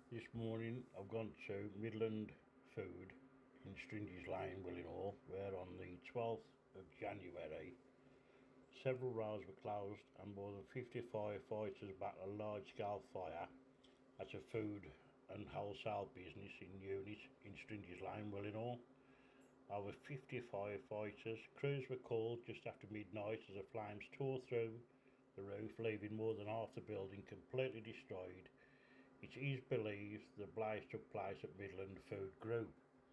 This morning I've gone to Midland Food in Stringy's Lane, Willinghall, where on the 12th of January several rows were closed and more than 50 firefighters battled a large-scale fire at a food and wholesale business unit in Stringy's Lane, Willinghall. Over 50 firefighters. Crews were called just after midnight as the flames tore through the roof, leaving more than half the building completely destroyed. It is believed the blaze took place at Midland Food Group.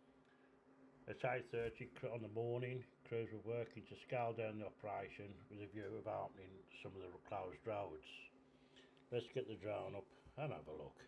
At 8:30 on the morning, crews were working to scale down the operation with a view of opening some of the closed roads. Let's get the drone up and have a look.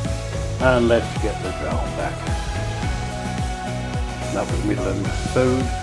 And let's get the drone back. That was Midland Food.